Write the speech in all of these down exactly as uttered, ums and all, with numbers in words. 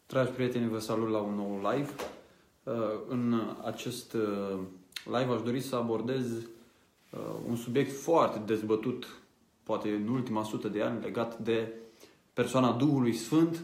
Dragi prieteni, vă salut la un nou live. În acest live aș dori să abordez un subiect foarte dezbătut, poate în ultima sută de ani, legat de persoana Duhului Sfânt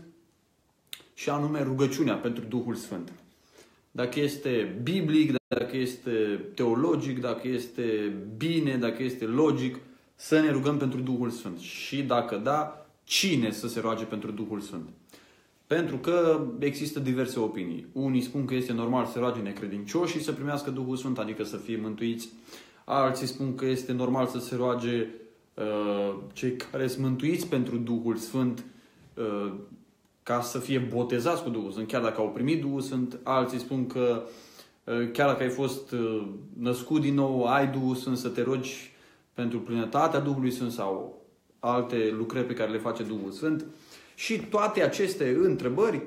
și anume rugăciunea pentru Duhul Sfânt. Dacă este biblic, dacă este teologic, dacă este bine, dacă este logic să ne rugăm pentru Duhul Sfânt. Și dacă da, cine să se roage pentru Duhul Sfânt? Pentru că există diverse opinii. Unii spun că este normal să se roage necredincioșii să primească Duhul Sfânt, adică să fie mântuiți. Alții spun că este normal să se roage uh, cei care sunt mântuiți pentru Duhul Sfânt uh, ca să fie botezați cu Duhul Sfânt, chiar dacă au primit Duhul Sfânt. Alții spun că uh, chiar dacă ai fost uh, născut din nou, ai Duhul Sfânt, să te rogi pentru plinătatea Duhului Sfânt sau alte lucrări pe care le face Duhul Sfânt. Și toate aceste întrebări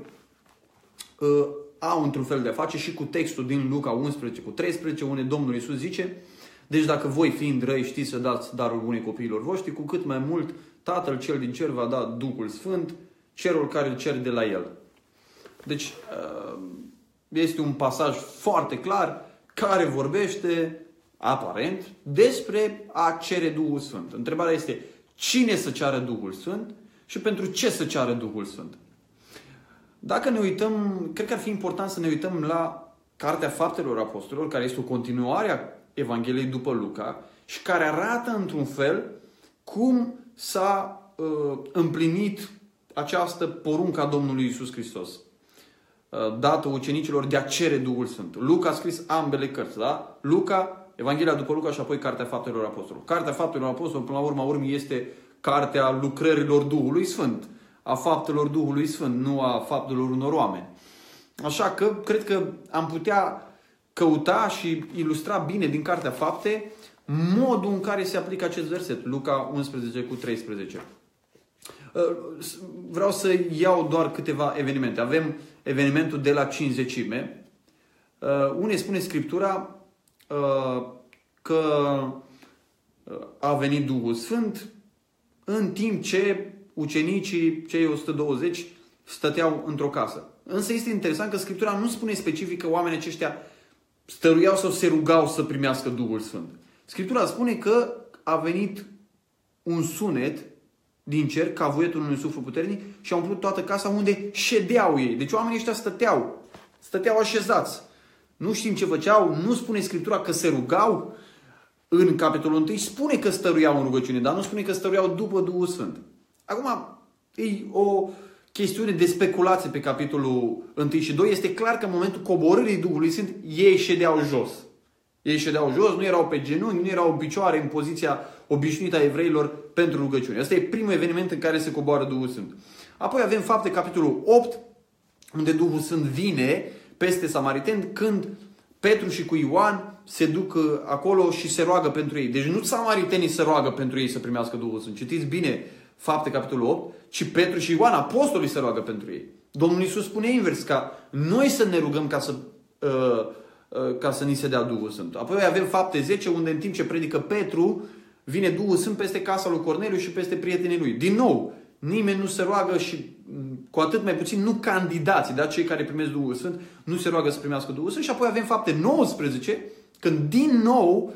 uh, au într-un fel de a face și cu textul din Luca unsprezece cu treisprezece, unde Domnul Iisus zice: deci dacă voi, fiind răi, știți să dați darul bunei copiilor voștri, cu cât mai mult Tatăl cel din cer va da Duhul Sfânt celor care îl cer de la El. Deci uh, este un pasaj foarte clar care vorbește, aparent, despre a cere Duhul Sfânt. Întrebarea este: cine să ceară Duhul Sfânt? Și pentru ce să ceară Duhul Sfânt? Dacă ne uităm, cred că ar fi important să ne uităm la Cartea Faptelor Apostolilor, care este o continuare a Evangheliei după Luca și care arată într-un fel cum s-a uh, împlinit această poruncă a Domnului Iisus Hristos, uh, dată ucenicilor de a cere Duhul Sfânt. Luca a scris ambele cărți, da? Luca, Evanghelia după Luca și apoi Cartea Faptelor Apostolilor. Cartea Faptelor Apostolilor, până la urma urmei, este cartea lucrărilor Duhului Sfânt, a faptelor Duhului Sfânt, nu a faptelor unor oameni. Așa că cred că am putea căuta și ilustra bine din Cartea Fapte modul în care se aplică acest verset, Luca unsprezece cu treisprezece. Vreau să iau doar câteva evenimente. Avem evenimentul de la Cincizecime, unde spune Scriptura că a venit Duhul Sfânt în timp ce ucenicii, cei o sută douăzeci, stăteau într-o casă. Însă este interesant că Scriptura nu spune specific că oamenii aceștia stăruiau sau se rugau să primească Duhul Sfânt. Scriptura spune că a venit un sunet din cer, ca vuietul unui suflu puternic, și a umplut toată casa unde ședeau ei. Deci oamenii ăștia stăteau, stăteau așezați. Nu știm ce făceau, nu spune Scriptura că se rugau. În capitolul unu spune că stăruiau în rugăciune, dar nu spune că stăruiau după Duhul Sfânt. Acum, e o chestiune de speculație pe capitolul unu și doi. Este clar că în momentul coborârii Duhului Sfânt, ei ședeau jos. Ei ședeau jos, nu erau pe genunchi, nu erau în picioare în poziția obișnuită a evreilor pentru rugăciune. Asta e primul eveniment în care se coboară Duhul Sfânt. Apoi avem Fapte, capitolul opt, unde Duhul Sfânt vine peste samariteni, când Petru și cu Ioan se duc acolo și se roagă pentru ei. Deci nu samaritenii se roagă pentru ei să primească Duhul Sfânt. Citiți bine Fapte, capitolul opt, ci Petru și Ioan, apostolii, se roagă pentru ei. Domnul Iisus spune invers, ca noi să ne rugăm ca să, uh, uh, ca să ni se dea Duhul Sfânt. Apoi avem Fapte zece, unde în timp ce predică Petru, vine Duhul Sfânt peste casa lui Corneliu și peste prietenii lui. Din nou, nimeni nu se roagă și cu atât mai puțin nu candidații, da? Cei care primesc Duhul Sfânt, nu se roagă să primească Duhul Sfânt. Și apoi avem Fapte nouăsprezece, când din nou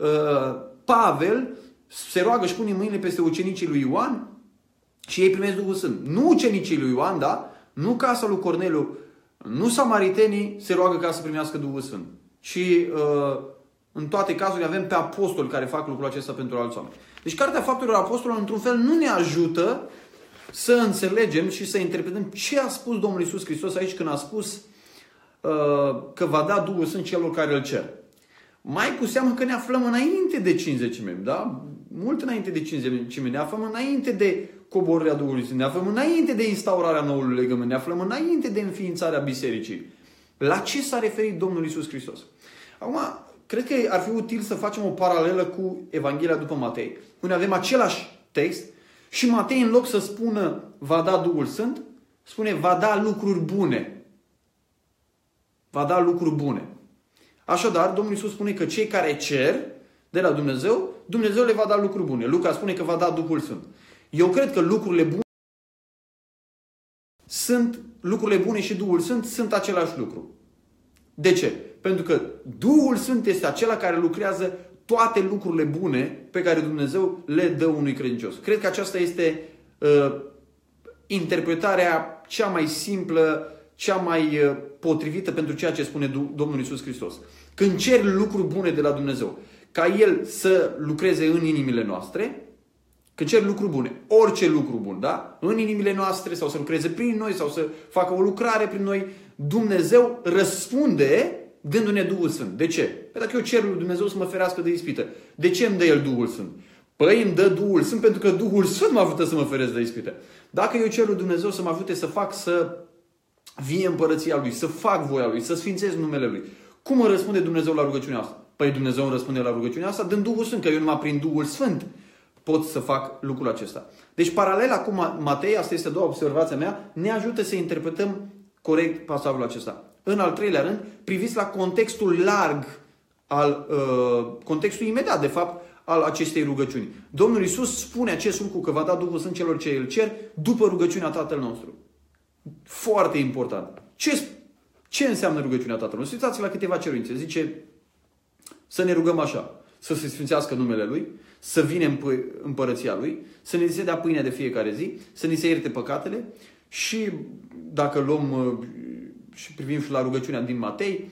Pavel se roagă și pune mâinile peste ucenicii lui Ioan și ei primesc Duhul Sfânt. Nu ucenicii lui Ioan, da? Nu casa lui Corneliu, nu samaritenii se roagă ca să primească Duhul Sfânt. Și în toate cazurile avem pe apostoli care fac lucrul acesta pentru alți oameni. Deci Cartea Faptelor Apostolilor, într-un fel, nu ne ajută să înțelegem și să interpretăm ce a spus Domnul Iisus Hristos aici când a spus uh, că va da Duhul Sfânt celor care îl cer. Mai cu seamă că ne aflăm înainte de Cincizecime, da? Mult înainte de Cincizecime, ne aflăm înainte de coborârea Duhului Sfânt, ne aflăm înainte de instaurarea noului legământ, ne aflăm înainte de înființarea bisericii. La ce s-a referit Domnul Iisus Hristos? Acum, cred că ar fi util să facem o paralelă cu Evanghelia după Matei, unde avem același text și Matei, în loc să spună va da Duhul Sfânt, spune va da lucruri bune. Va da lucruri bune. Așadar, Domnul Iisus spune că cei care cer de la Dumnezeu, Dumnezeu le va da lucruri bune. Luca spune că va da Duhul Sfânt. Eu cred că lucrurile bune sunt lucrurile bune și Duhul Sfânt sunt același lucru. De ce? Pentru că Duhul Sfânt este acela care lucrează toate lucrurile bune pe care Dumnezeu le dă unui credincios. Cred că aceasta este uh, interpretarea cea mai simplă, cea mai uh, potrivită pentru ceea ce spune Domnul Iisus Hristos. Când ceri lucruri bune de la Dumnezeu, ca El să lucreze în inimile noastre, când ceri lucruri bune, orice lucru bun, da? În inimile noastre, sau să lucreze prin noi, sau să facă o lucrare prin noi, Dumnezeu răspunde dându-ne Duhul Sfânt. De ce? Păi dacă eu cer lui Dumnezeu să mă ferească de ispită, de ce îmi dă El Duhul Sfânt? Păi îmi dă Duhul Sfânt pentru că Duhul Sfânt mă ajută să mă feresc de ispită. Dacă eu cer lui Dumnezeu să mă ajute să fac să vie împărăția Lui, să fac voia Lui, să sfințez numele Lui, cum îmi răspunde Dumnezeu la rugăciunea asta? Păi Dumnezeu îmi răspunde la rugăciunea asta dând Duhul Sfânt, că eu numai prin Duhul Sfânt pot să fac lucrul acesta. Deci, paralela cu Matei, asta este a doua observație mea, ne ajută să interpretăm corect pasajul acesta. În al treilea rând, priviți la contextul larg, al, uh, contextul imediat, de fapt, al acestei rugăciuni. Domnul Iisus spune acest lucru, că va da Duhul Sfânt celor ce îl cer, după rugăciunea Tatăl nostru. Foarte important. Ce, ce înseamnă rugăciunea Tatăl nostru? Uitați la câteva cerințe. Zice să ne rugăm așa, să se sfințească numele Lui, să vină împărăția Lui, să ne se dea pâinea de fiecare zi, să ne se ierte păcatele și, dacă luăm și privim și la rugăciunea din Matei,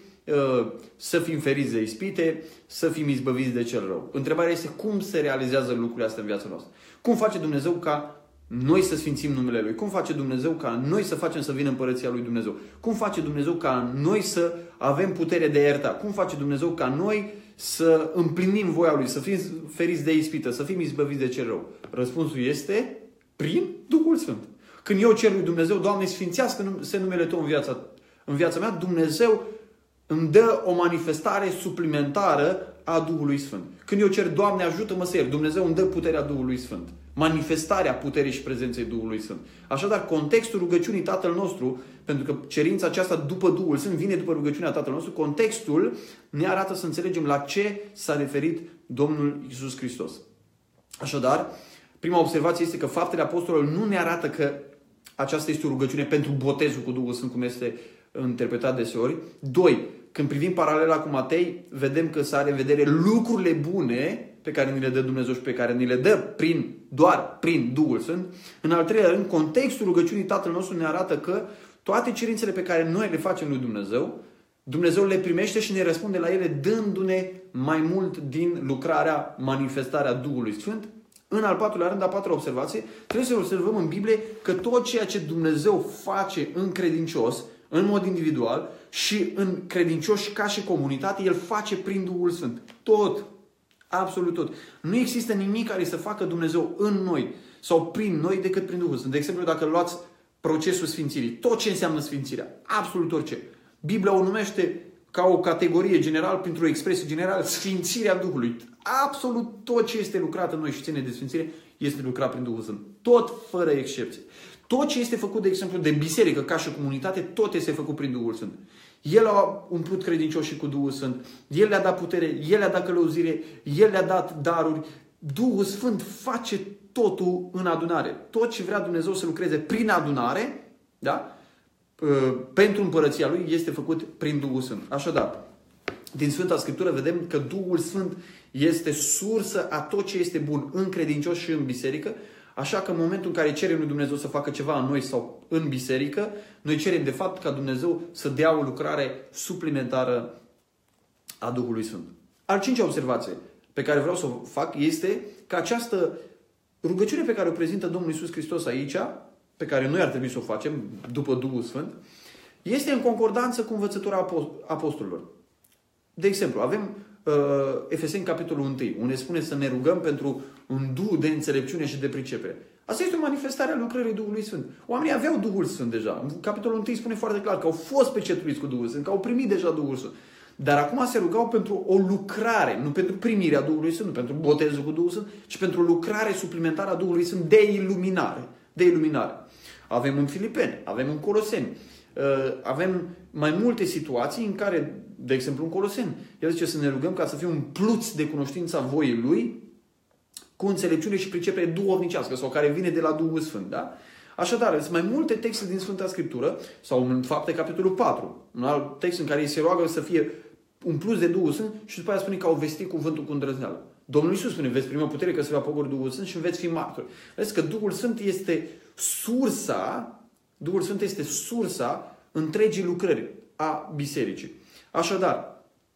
să fim feriți de ispite, să fim izbăviți de cel rău. Întrebarea este cum se realizează lucrurile astea în viața noastră. Cum face Dumnezeu ca noi să sfințim numele Lui? Cum face Dumnezeu ca noi să facem să vină împărăția Lui Dumnezeu? Cum face Dumnezeu ca noi să avem putere de a ierta? Cum face Dumnezeu ca noi să împlinim voia Lui, să fim feriți de ispită, să fim izbăviți de cel rău? Răspunsul este prin Duhul Sfânt. Când eu cer lui Dumnezeu, Doamne, sfințească-se numele Tău în viața, în viața mea, Dumnezeu îmi dă o manifestare suplimentară a Duhului Sfânt. Când eu cer, Doamne, ajută-mă să iert, Dumnezeu îmi dă puterea Duhului Sfânt. Manifestarea puterii și prezenței Duhului Sfânt. Așadar, contextul rugăciunii Tatăl nostru, pentru că cerința aceasta după Duhul Sfânt vine după rugăciunea Tatăl nostru, contextul ne arată să înțelegem la ce s-a referit Domnul Iisus Hristos. Așadar, prima observație este că faptele apostolilor nu ne arată că aceasta este o rugăciune pentru botezul cu Duhul Sfânt, cum este interpretat deseori. Doi, când privim paralela cu Matei, vedem că să are în vedere lucrurile bune pe care ni le dă Dumnezeu și pe care ni le dă prin, doar prin Duhul Sfânt. În al treilea rând, contextul rugăciunii Tatăl nostru ne arată că toate cerințele pe care noi le facem lui Dumnezeu, Dumnezeu le primește și ne răspunde la ele dându-ne mai mult din lucrarea, manifestarea Duhului Sfânt. În al patrulea rând, a patra observație, trebuie să observăm în Biblie că tot ceea ce Dumnezeu face în credincios, în mod individual și în credincioși ca și comunitate, El face prin Duhul Sfânt. Tot. Absolut tot. Nu există nimic care să facă Dumnezeu în noi sau prin noi decât prin Duhul Sfânt. De exemplu, dacă luați procesul sfințirii, tot ce înseamnă sfințirea, absolut orice. Biblia o numește ca o categorie generală, printr-o expresie generală, sfințirea Duhului. Absolut tot ce este lucrat în noi și ține de sfințire este lucrat prin Duhul Sfânt. Tot fără excepție. Tot ce este făcut, de exemplu, de biserică ca și comunitate, tot este făcut prin Duhul Sfânt. El a umplut credincioșii cu Duhul Sfânt. El le-a dat putere, El le-a dat călăuzire, El le-a dat daruri. Duhul Sfânt face totul în adunare. Tot ce vrea Dumnezeu să lucreze prin adunare, da? Pentru împărăția Lui, este făcut prin Duhul Sfânt. Așadar, din Sfânta Scriptură vedem că Duhul Sfânt este sursă a tot ce este bun în credincioși și în biserică. Așa că în momentul în care cerem lui Dumnezeu să facă ceva în noi sau în biserică, noi cerem de fapt ca Dumnezeu să dea o lucrare suplimentară a Duhului Sfânt. Al cincea observație pe care vreau să o fac este că această rugăciune pe care o prezintă Domnul Iisus Hristos aici, pe care noi ar trebui să o facem după Duhul Sfânt, este în concordanță cu învățătura apostolilor. De exemplu, avem uh, Efeseni capitolul unu, unde spune să ne rugăm pentru un duh de înțelepciune și de pricepere. Asta este o manifestare a lucrării Duhului Sfânt. Oamenii aveau Duhul Sfânt deja. În capitolul unu spune foarte clar că au fost pecetuiți cu Duhul Sfânt, că au primit deja Duhul Sfânt. Dar acum se rugau pentru o lucrare, nu pentru primirea Duhului Sfânt, nu pentru botezul cu Duhul Sfânt, ci pentru o lucrare suplimentară a Duhului Sfânt de iluminare. De iluminare. Avem în Filipeni, avem în Coloseni, avem mai multe situații în care, de exemplu în Coloseni, el zice să ne rugăm ca să fim umpluți de cunoștința voii Lui, cu înțelepciune și pricepere duhovnicească, sau care vine de la Duhul Sfânt. Da? Așadar, sunt mai multe texte din Sfânta Scriptură, sau în Fapte, capitolul patru, un alt text în care îi se roagă să fie umpluți de Duhul Sfânt și după aia spune că au vestit cuvântul cu îndrăzneală. Domnul Iisus spune, veți primi o putere că se va pogori Duhul Sfânt și veți fi martori. Vezi că Duhul Sfânt este sursa, Duhul Sfânt este sursa întregii lucrări a bisericii. Așadar,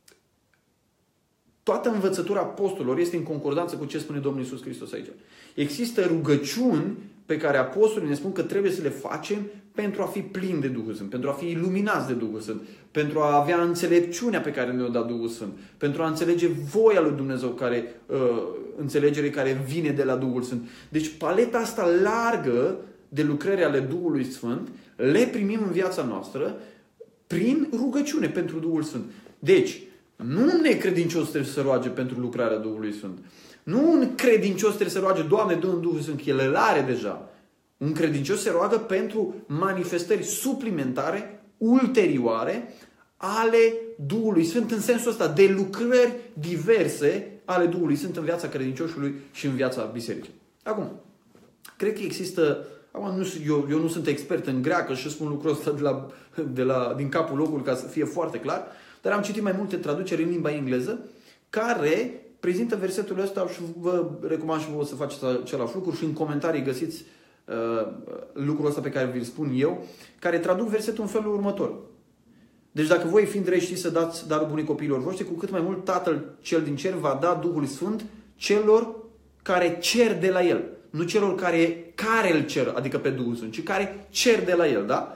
toată învățătura apostolilor este în concordanță cu ce spune Domnul Iisus Hristos aici. Există rugăciuni pe care apostolii ne spun că trebuie să le facem pentru a fi plini de Duhul Sfânt, pentru a fi iluminați de Duhul Sfânt, pentru a avea înțelepciunea pe care ne-o dat Duhul Sfânt, pentru a înțelege voia lui Dumnezeu, care, uh, înțelegere care vine de la Duhul Sfânt. Deci paleta asta largă de lucrări ale Duhului Sfânt le primim în viața noastră prin rugăciune pentru Duhul Sfânt. Deci, nu un necredincios trebuie să roage pentru lucrarea Duhului Sfânt. Nu un credincios trebuie să roage, Doamne, dă-mi Duhul Sfânt, că El îl are deja. Un credincios se roagă pentru manifestări suplimentare, ulterioare, ale Duhului Sfânt, în sensul ăsta, de lucrări diverse ale Duhului Sfânt în viața credinciosului și în viața bisericii. Acum, cred că există, acum, nu, eu, eu nu sunt expert în greacă și spun lucrul ăsta de la, de la, din capul locului ca să fie foarte clar, dar am citit mai multe traduceri în limba engleză care prezintă versetul ăsta și vă recomand și vă să faceți același lucru și în comentarii găsiți uh, lucrul ăsta pe care vi-l spun eu, care traduc versetul în felul următor. Deci dacă voi fiind rei știți să dați darul bunii copiilor voștri, cu cât mai mult Tatăl cel din cer va da Duhul Sfânt celor care cer de la El. Nu celor care, care îl cer, adică pe Duhul Sfânt, ci care cer de la El, da?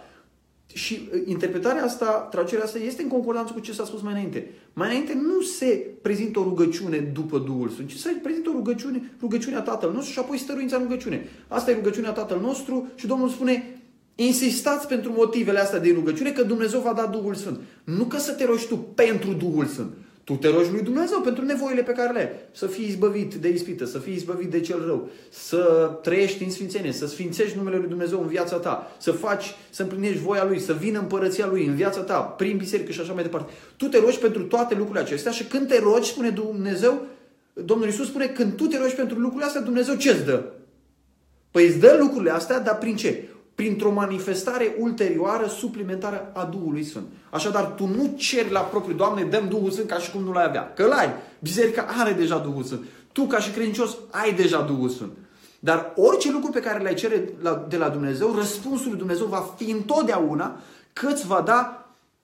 Și interpretarea asta, traducerea asta este în concordanță cu ce s-a spus mai înainte. Mai înainte nu se prezintă o rugăciune după Duhul Sfânt, ci se prezintă o rugăciune, rugăciunea Tatăl nostru și apoi stăruința în rugăciune. Asta e rugăciunea Tatăl nostru și Domnul spune, insistați pentru motivele astea de rugăciune că Dumnezeu va da Duhul Sfânt. Nu că să te rogi tu pentru Duhul Sfânt. Tu te rogi lui Dumnezeu pentru nevoile pe care le ai. Să fii izbăvit de ispită, să fii izbăvit de cel rău, să trăiești în sfințenie, să sfințești numele lui Dumnezeu în viața ta, să faci, să împlinești voia Lui, să vină împărăția Lui în viața ta, prin biserică și așa mai departe. Tu te rogi pentru toate lucrurile acestea și când te rogi, spune Dumnezeu, Domnul Iisus spune, când tu te rogi pentru lucrurile astea, Dumnezeu ce îți dă? Păi îți dă lucrurile astea, dar prin ce? Printr-o manifestare ulterioară, suplimentară a Duhului Sfânt. Așadar, tu nu ceri la propriu, Doamne, dăm Duhul Sfânt ca și cum nu l-ai avea. Că l-ai. Biserica are deja Duhul Sfânt. Tu, ca și credincios, ai deja Duhul Sfânt. Dar orice lucru pe care le-ai cere de la Dumnezeu, răspunsul lui Dumnezeu va fi întotdeauna că îți va da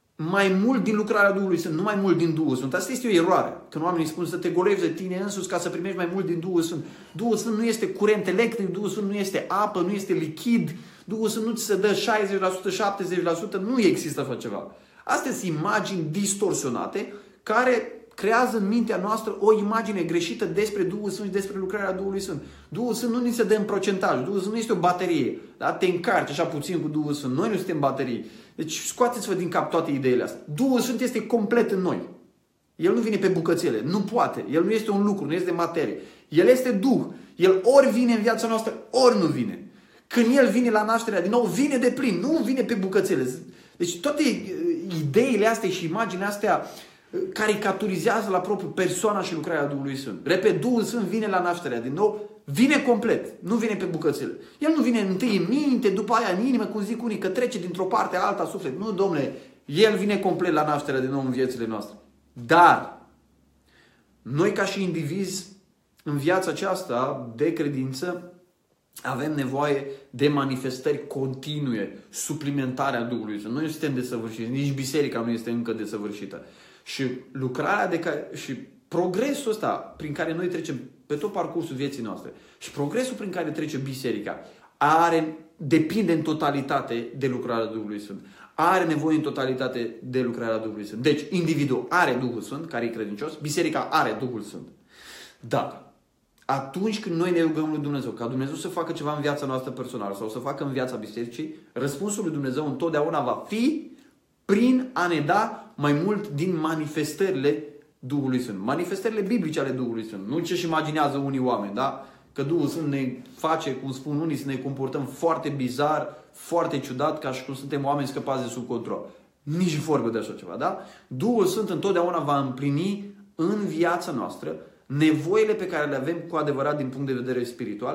mai mult din lucrarea Duhului Sfânt, nu mai mult din Duhul Sfânt. Asta este o eroare. Când oamenii spun să te golevi de tine însuți ca să primești mai mult din Duhul Sfânt. Duhul Sfânt nu este curent electric, Duhul Sfânt nu este apă, nu este lichid, Duhul Sfânt nu ți se dă șaizeci la sută, șaptezeci la sută, nu există așa ceva. Astea sunt imagini distorsionate care creează în mintea noastră o imagine greșită despre Duhul Sfânt și despre lucrarea Duhului Sfânt. Duhul Sfânt nu ni se dă în procentaj, Duhul Sfânt nu este o baterie. Da? Te încarci așa puțin cu Duhul Sfânt. Noi nu suntem baterii. Deci scoateți-vă din cap toate ideile astea. Duhul Sfânt este complet în noi. El nu vine pe bucățele, nu poate. El nu este un lucru, nu este materie. El este Duh. El ori vine în viața noastră, ori nu vine. Când El vine la nașterea din nou, vine de plin, nu vine pe bucățele. Deci toate ideile astea și imaginile astea caricaturizează la propriu persoana și lucrarea Duhului Sfânt. Repet, Duhul Sfânt vine la nașterea din nou, vine complet, nu vine pe bucățele. El nu vine întâi în minte, după aia în inimă, cum zic unii, că trece dintr-o parte alta suflet. Nu, domnule, El vine complet la nașterea din nou în viețile noastre. Dar noi ca și indivizi în viața aceasta de credință avem nevoie de manifestări continue, suplimentare a Duhului Sfânt. Noi nu suntem desăvârșiți, nici biserica nu este încă desăvârșită. Și lucrarea de care, și progresul ăsta prin care noi trecem pe tot parcursul vieții noastre și progresul prin care trece biserica are, depinde în totalitate de lucrarea Duhului Sfânt. Are nevoie în totalitate de lucrarea Duhului Sfânt. Deci, individul are Duhul Sfânt, care e credincios, biserica are Duhul Sfânt. Dar atunci când noi ne rugăm lui Dumnezeu, ca Dumnezeu să facă ceva în viața noastră personală sau să facă în viața bisericii, răspunsul lui Dumnezeu întotdeauna va fi prin a ne da mai mult din manifestările Duhului Sfânt. Manifestările biblice ale Duhului Sfânt. Nu ce-și imaginează unii oameni, da? Că Duhul Sfânt ne face, cum spun unii, să ne comportăm foarte bizar, foarte ciudat, ca și cum suntem oameni scăpați de sub control. Nici vorbă de așa ceva, da? Duhul Sfânt întotdeauna va împlini în viața noastră nevoile pe care le avem cu adevărat din punct de vedere spiritual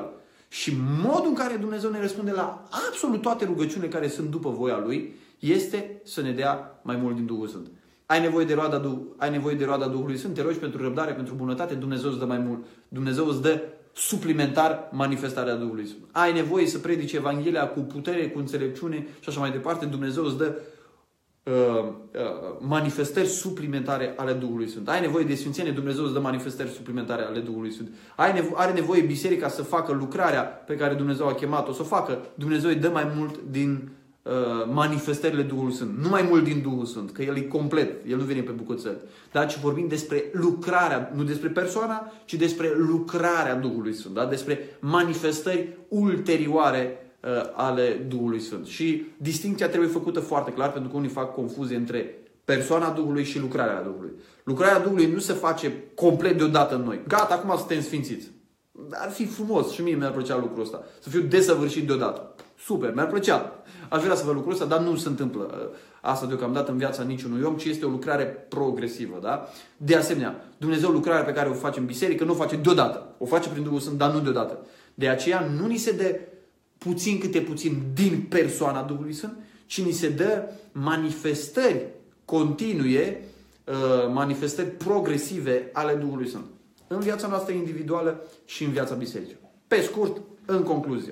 Și modul în care Dumnezeu ne răspunde la absolut toate rugăciunile care sunt după voia Lui este să ne dea mai mult din Duhul Sfânt. Ai nevoie de roada, ai nevoie de roada Duhului Sfânt, te rogi pentru răbdare, pentru bunătate, Dumnezeu îți dă mai mult. Dumnezeu îți dă suplimentar manifestarea Duhului Sfânt. Ai nevoie să predici Evanghelia cu putere, cu înțelepciune și așa mai departe, Dumnezeu îți dă uh, uh, manifestări suplimentare ale Duhului Sfânt. Ai nevoie de sfințenie, Dumnezeu îți dă manifestări suplimentare ale Duhului Sfânt. Ai nevo- are nevoie biserica să facă lucrarea pe care Dumnezeu a chemat-o să o facă, Dumnezeu îi dă mai mult din manifestările Duhului Sfânt. Nu mai mult din Duhul Sfânt, că El e complet, El nu vine pe bucățări. Dar ci vorbim despre lucrarea, nu despre persoana, ci despre lucrarea Duhului Sfânt. Da? Despre manifestări ulterioare uh, ale Duhului Sfânt. Și distincția trebuie făcută foarte clar, pentru că unii fac confuzie între persoana Duhului și lucrarea Duhului. Lucrarea Duhului nu se face complet deodată în noi. Gata, acum suntem sfințiți. Ar fi frumos și mie mi-ar plăcea lucrul ăsta. Să fiu desăvârșit deodată. Super, mi-ar plăcea. Aș vrea să văd lucrul ăsta, dar nu se întâmplă asta deocamdată în viața niciunui om, ci este o lucrare progresivă. Da? De asemenea, Dumnezeu lucrarea pe care o face în biserică nu o face deodată. O face prin Duhul Sfânt, dar nu deodată. De aceea nu ni se dă puțin câte puțin din persoana Duhului Sfânt, ci ni se dă manifestări continue, manifestări progresive ale Duhului Sfânt. În viața noastră individuală și în viața bisericii. Pe scurt, în concluzie.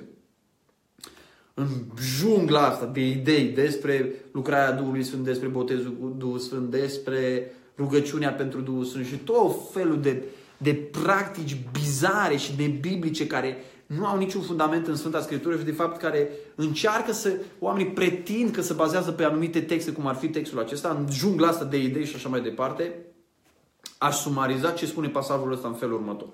În jungla asta de idei despre lucrarea Duhului Sfânt, despre botezul cu Duhul Sfânt, despre rugăciunea pentru Duhul Sfânt și tot felul de, de practici bizare și nebiblice care nu au niciun fundament în Sfânta Scriptură și de fapt care încearcă să, oamenii pretind că se bazează pe anumite texte, cum ar fi textul acesta, în jungla asta de idei și așa mai departe, aș sumariza ce spune pasajul ăsta în felul următor.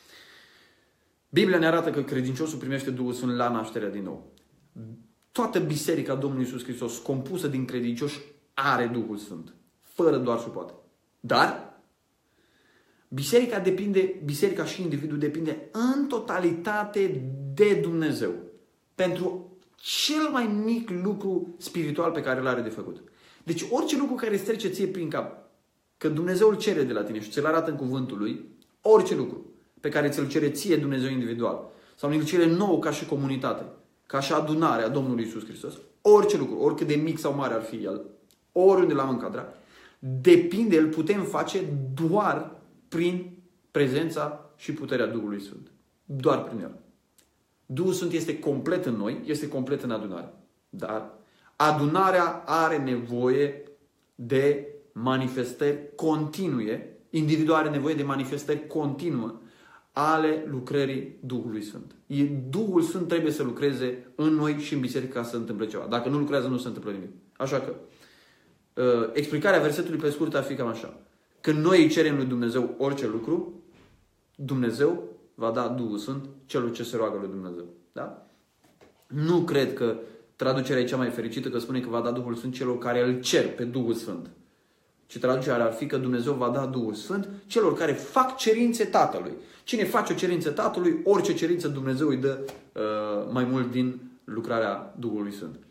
Biblia ne arată că credinciosul primește Duhul Sfânt la nașterea din nou. Toată biserica Domnului Iisus Hristos, compusă din credincioși, are Duhul Sfânt. Fără doar și poate. Dar biserica depinde, biserica și individul depinde în totalitate de Dumnezeu. Pentru cel mai mic lucru spiritual pe care îl are de făcut. Deci orice lucru care îți trece ție prin cap, că Dumnezeu îl cere de la tine și ți-l arată în cuvântul Lui, orice lucru pe care ți-l cere ție Dumnezeu individual, sau îl cere nouă ca și comunitate, ca și adunare a Domnului Iisus Hristos, orice lucru, oricât de mic sau mare ar fi el, oriunde l-am încadrat, depinde, îl putem face doar prin prezența și puterea Duhului Sfânt. Doar prin el. Duhul Sfânt este complet în noi, este complet în adunare. Dar adunarea are nevoie de manifestări continue, individul are nevoie de manifestări continue ale lucrării Duhului Sfânt. Duhul Sfânt trebuie să lucreze în noi și în biserică ca să se întâmple ceva. Dacă nu lucrează, nu se întâmplă nimic. Așa că, explicarea versetului pe scurt ar fi cam așa. Când noi îi cerem lui Dumnezeu orice lucru, Dumnezeu va da Duhul Sfânt celor ce se roagă lui Dumnezeu. Da? Nu cred că traducerea e cea mai fericită, că spune că va da Duhul Sfânt celor care îl cer pe Duhul Sfânt. Ce traducerea ar fi că Dumnezeu va da Duhul Sfânt celor care fac cerințe Tatălui. Cine face o cerință Tatălui, orice cerință Dumnezeu îi dă uh, mai mult din lucrarea Duhului Sfânt.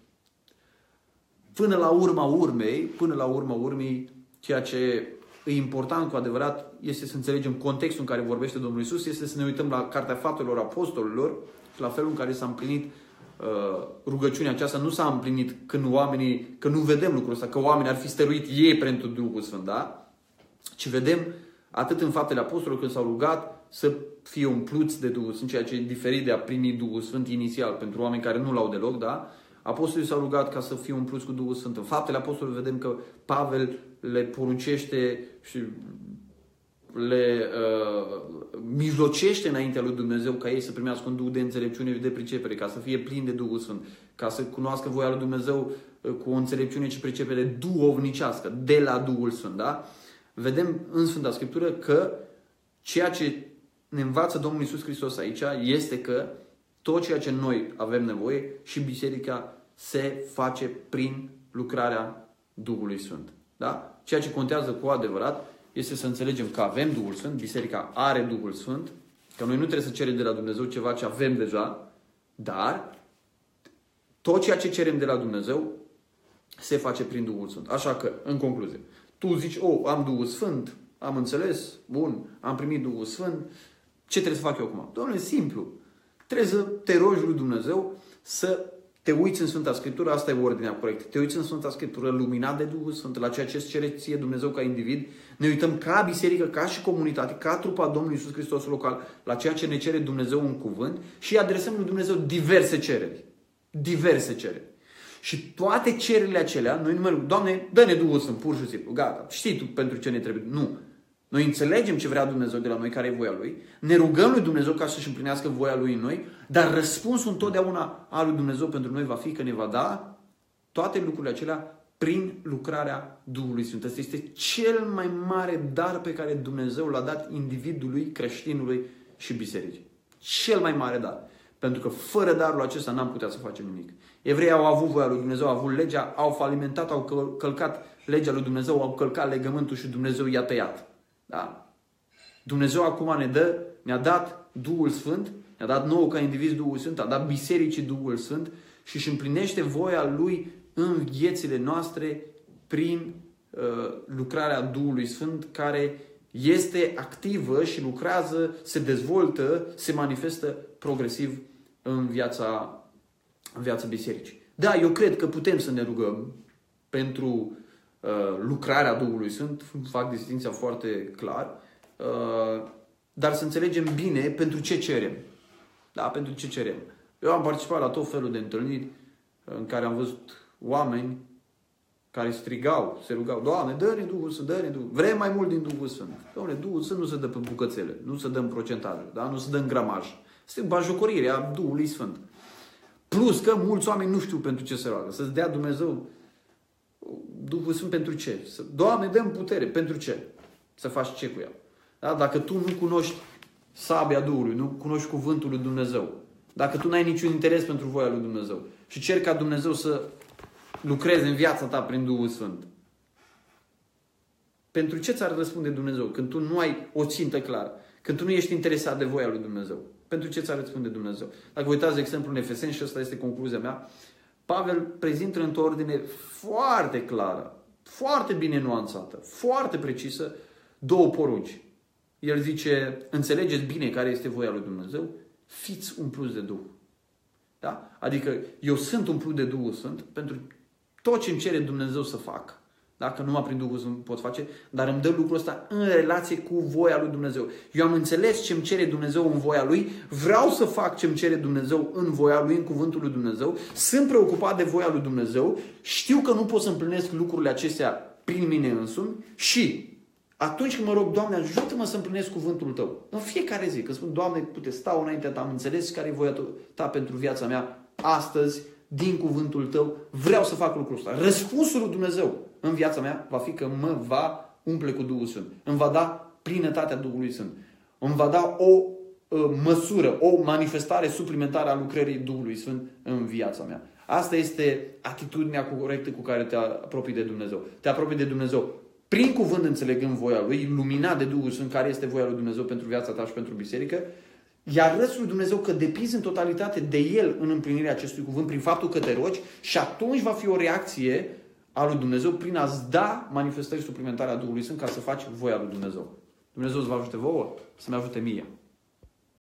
Până la urma urmei, până la urma urmei, ceea ce e important cu adevărat este să înțelegem contextul în care vorbește Domnul Iisus, este să ne uităm la Cartea Faptelor Apostolilor și la felul în care s-a împlinit uh, rugăciunea aceasta. Nu s-a împlinit când oamenii, că nu vedem lucrul ăsta, că oamenii ar fi stăruit ei pentru Duhul Sfânt, da? Ci vedem atât în Faptele Apostolilor când s-au rugat să fie umpluți de Duhul Sfânt, ceea ce e diferit de a primi Duhul Sfânt inițial pentru oameni care nu l-au deloc, da? Apostolii s-au rugat ca să fie umpluți cu Duhul Sfânt. În Faptele Apostolilor vedem că Pavel le poruncește și le uh, mijlocește înaintea lui Dumnezeu ca ei să primească un Duh de înțelepciune și de pricepere, ca să fie plini de Duhul Sfânt, ca să cunoască voia lui Dumnezeu uh, cu o înțelepciune și pricepere duhovnicească, de la Duhul Sfânt. Da? Vedem în Sfânta Scriptură că ceea ce ne învață Domnul Iisus Hristos aici este că tot ceea ce noi avem nevoie și biserica se face prin lucrarea Duhului Sfânt. Da? Ceea ce contează cu adevărat este să înțelegem că avem Duhul Sfânt, biserica are Duhul Sfânt, că noi nu trebuie să cerem de la Dumnezeu ceva ce avem deja, dar tot ceea ce cerem de la Dumnezeu se face prin Duhul Sfânt. Așa că, în concluzie, tu zici, oh, am Duhul Sfânt, am înțeles, bun, am primit Duhul Sfânt, ce trebuie să fac eu acum? Doamne, simplu. Trebuie să te rogi lui Dumnezeu să te uiți în Sfânta Scriptură, asta e ordinea corectă. Te uiți în Sfânta Scriptură, luminat de Duhul Sfânt, la ceea ce îți cere ție Dumnezeu ca individ. Ne uităm ca biserică, ca și comunitate, ca trupa Domnului Iisus Hristos local, la ceea ce ne cere Dumnezeu în cuvânt și adresăm lui Dumnezeu diverse cereri. Diverse cereri. Și toate cererile acelea, noi numărăm, Doamne, dă-ne Duhul Sfânt, pur și simplu, gata, știi Tu pentru ce ne trebuie. Nu. Noi înțelegem ce vrea Dumnezeu de la noi, care e voia Lui, ne rugăm lui Dumnezeu ca să-și împlinească voia Lui în noi, dar răspunsul întotdeauna al lui Dumnezeu pentru noi va fi că ne va da toate lucrurile acelea prin lucrarea Duhului Sfânt. Asta este cel mai mare dar pe care Dumnezeu l-a dat individului, creștinului și bisericii. Cel mai mare dar. Pentru că fără darul acesta n-am putea să facem nimic. Evreii au avut voia lui Dumnezeu, au avut legea, au falimentat, au călcat legea lui Dumnezeu, au călcat legământul și Dumnezeu i-a tăiat. Da? Dumnezeu acum ne dă, ne-a dat Duhul Sfânt, ne-a dat nouă ca indivizi Duhul Sfânt, a dat bisericii Duhul Sfânt și își împlinește voia Lui în viețile noastre prin uh, lucrarea Duhului Sfânt, care este activă și lucrează, se dezvoltă, se manifestă progresiv în viața, în viața bisericii. Da, eu cred că putem să ne rugăm pentru uh, lucrarea Duhului Sfânt, fac distinția foarte clar, uh, dar să înțelegem bine pentru ce cerem. Da, pentru ce cerem. Eu am participat la tot felul de întâlniri în care am văzut oameni care strigau, se rugau, Doamne, dă-ne Duhul Sfânt, dă-ne Duhul. Vrem mai mult din Duhul Sfânt. Doamne, Duhul Sfânt nu se dă pe bucățele, nu se dă în procentaje, da? Nu se dă în gramaj. Este bajocorirea Duhului Sfânt. Plus că mulți oameni nu știu pentru ce se roagă. Să-ți dea Dumnezeu Duhul Sfânt pentru ce? Doamne, dă-mi putere. Pentru ce? Să faci ce cu ea? Da? Dacă tu nu cunoști sabia Duhului, nu cunoști cuvântul lui Dumnezeu, dacă tu n-ai niciun interes pentru voia lui Dumnezeu și ceri ca Dumnezeu să lucrezi în viața ta prin Duhul Sfânt, pentru ce ți-ar răspunde Dumnezeu când tu nu ai o țintă clară? Când tu nu ești interesat de voia lui Dumnezeu? Pentru ce ți-ar răspunde Dumnezeu? Dacă vă uitați de exemplu în Efeseni, și asta este concluzia mea, Pavel prezintă într-o ordine foarte clară, foarte bine nuanțată, foarte precisă, două porunci. El zice, înțelegeți bine care este voia lui Dumnezeu, fiți umpluți de Duh. Da? Adică eu sunt umplut de Duhul Sfânt pentru tot ce îmi cere Dumnezeu să fac. Dacă numai prin Duhul Sfânt pot face, dar îmi dă lucrul ăsta în relație cu voia lui Dumnezeu. Eu am înțeles ce îmi cere Dumnezeu în voia Lui, vreau să fac ce îmi cere Dumnezeu în voia Lui, în cuvântul lui Dumnezeu, sunt preocupat de voia lui Dumnezeu, știu că nu pot să împlinesc lucrurile acestea prin mine însumi și atunci când mă rog, Doamne, ajută-mă să împlinesc cuvântul Tău. În fiecare zi, că spun, Doamne, pute, stau înaintea Ta, am înțeles care e voia Ta pentru viața mea astăzi, din cuvântul Tău, vreau să fac lucrul ăsta. Răspunsul lui Dumnezeu în viața mea va fi că mă va umple cu Duhul Sfânt. Îmi va da plinătatea Duhului Sfânt. Îmi va da o uh, măsură, o manifestare suplimentară a lucrării Duhului Sfânt în viața mea. Asta este atitudinea corectă cu care te apropii de Dumnezeu. Te apropii de Dumnezeu prin cuvânt, înțelegând voia Lui, iluminat de Duhul Sfânt, care este voia lui Dumnezeu pentru viața ta și pentru biserică, iar arăți lui Dumnezeu că depinzi în totalitate de El în împlinirea acestui cuvânt, prin faptul că te rogi, și atunci va fi o reacție a lui Dumnezeu prin a-ți da manifestări suplimentare a Duhului Sfânt ca să faci voia lui Dumnezeu. Dumnezeu îți va ajute vouă, să-mi ajute mie.